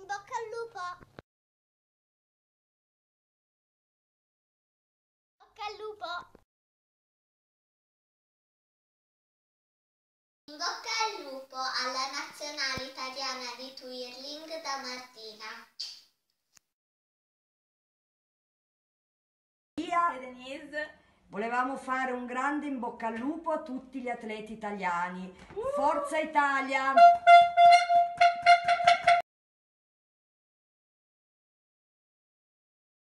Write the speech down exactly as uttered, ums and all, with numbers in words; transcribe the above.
In bocca al lupo. In bocca al lupo. In bocca al lupo alla nazionale italiana di twirling da Martina. E Denise, volevamo fare un grande in bocca al lupo a tutti gli atleti italiani. Forza Italia!